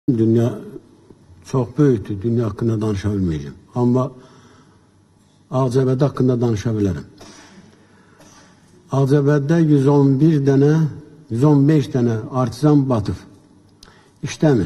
Dünya çok büyüktür. Dünya hakkında danışabilmeyeceğim. Ama Ağcabədi hakkında danışabilirim. Ağcabədidə 111 tane, 115 tane artizan batıb. İşləmir.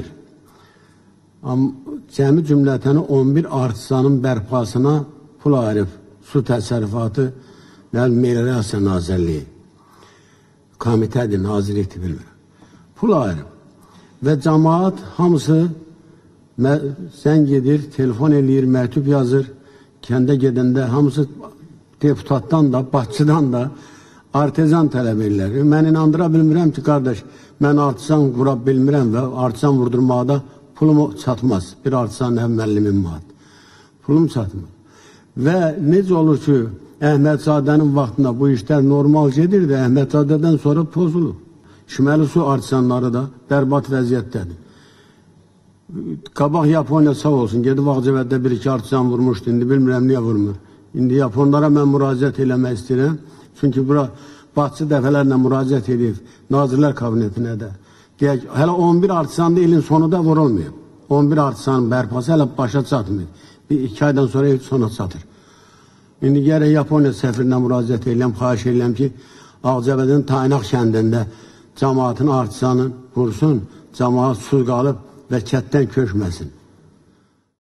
Cəmi cümlətəni 11 artizanın bərpasına pul ayırıb. Su təsərrüfatı Meliorasiya Nazirliyi. Komitədir, nazirlikdir, bilmirəm. Pul ayırıb. Və cemaat hamısı sən gedir, telefon eləyir, məktub yazır. Kəndə gedəndə hamısı deputatdan da, başçıdan da artizan tələb edirlər. Mən inandıra bilmirəm ki, qardaş, mən artizan qura bilmirəm və artizan vurdurmaqda pulum çatmaz. Bir artizan 50 min manat. Pulum çatmaz. Və necə olur ki, Əhmədzadənin vaxtında bu işlər normal gedir də, Əhmədzadədən sonra pozulur. Şiməli su artizanları da bərbad vəziyyətdədir. Qabaq Yaponiya sağ olsun, gedib Ağcabəddə bir-iki artizan vurmuşdu, indi bilmirəm niyə vurmur. İndi Yaponlara mən müraciət eləmək istəyirəm. Çünki bura Batçı dəfələrlə müraciət edib, Nazirlər Kabinetinə də. Deyək, hələ 11 artizan da ilin sonu da vurulmuyor. 11 artizanın bərpası hələ başa çatmıyor. Bir iki aydan sonra il sona çatır. İndi gərək Yaponiya səfirinə müraciət edirəm, xahiş edirəm ki, Ağcabədin Taynaq kəndində cəmaatın artizanı vursun, cəmaat su qalıb və kətdən köşməsin.